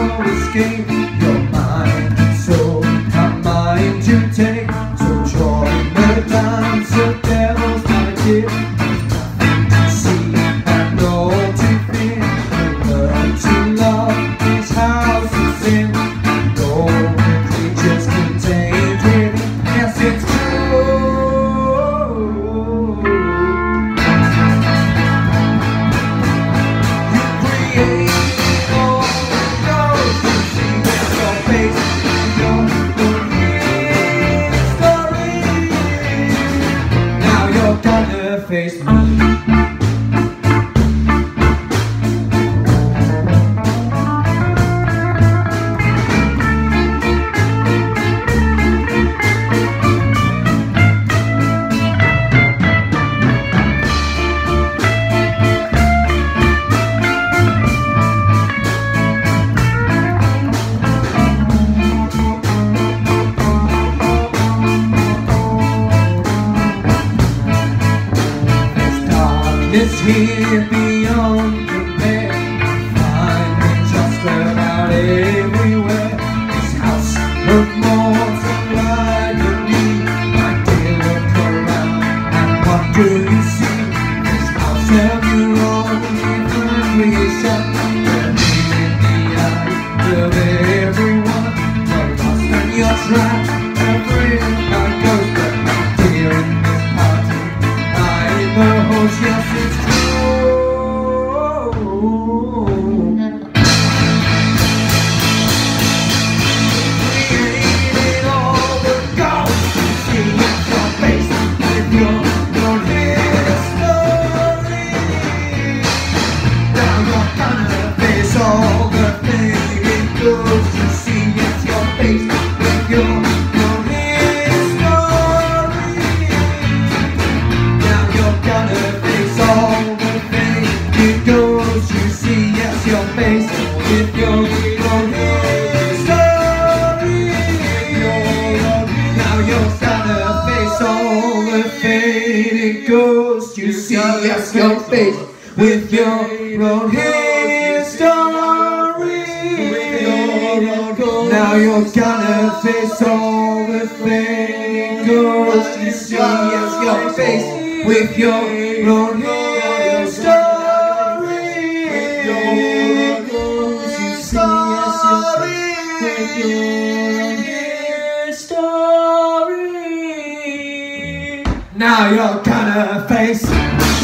no escape. Your mind and soul are mine to take. So join the dance of devils, my dear. There's nothing to see and no to fear. Learn to love this house of sin. And all the creatures contained within. Yes, it's true. Face me. It's here beyond compare. Find me just about everywhere. This house of mortal agony. My dear, look around and what do you see? This house of your own creation. In the eyes of everyone. You're lost and you're trapped. Every night goes, but my dear, in this party I'm the host. Yes, it's true. Created all the ghosts you see in your face with your history. Now you're gonna face all the faded ghosts you see in your face with your your face with your own history. Now you're gonna face all the faded ghosts you see. Yes, your face with your own history. Now you're gonna face all the faded ghosts you see. Yes, your face with your own history. Now you're gonna face